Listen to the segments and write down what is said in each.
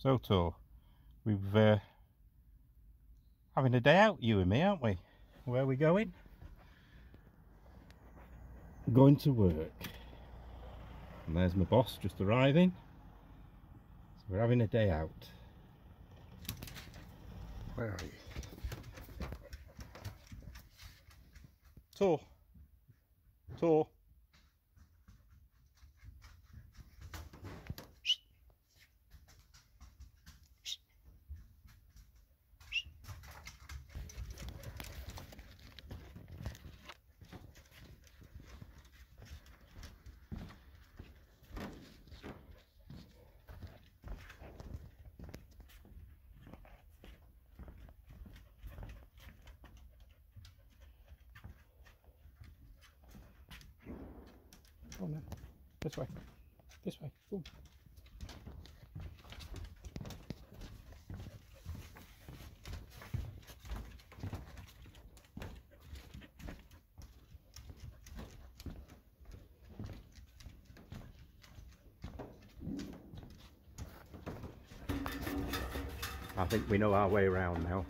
So Tor, we've having a day out, you and me, aren't we? Where are we going? Going to work. And there's my boss just arriving. So we're having a day out. Where are you? Tor. Tor. Come on then. This way. This way. Come. I think we know our way around now.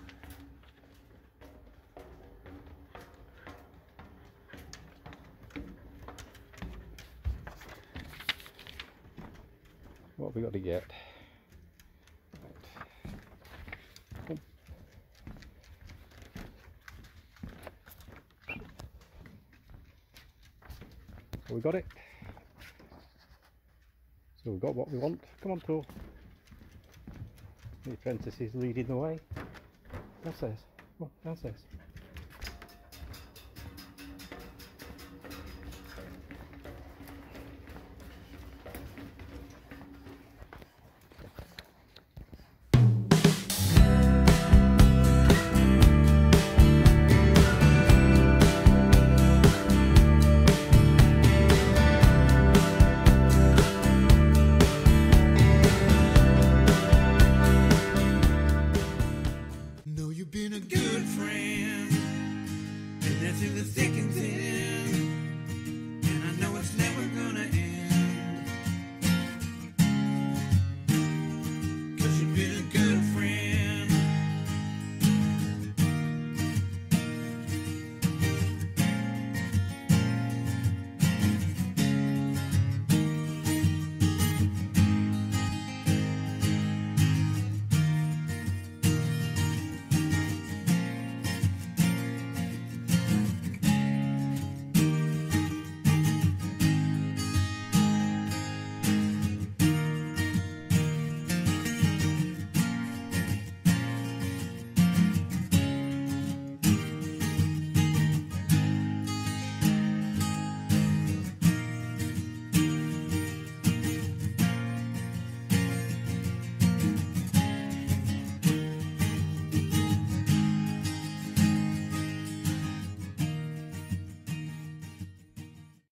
What have we got to get? Right. So we got it. So we've got what we want. Come on, Tor. The apprentice is leading the way. Downstairs. Come on, downstairs.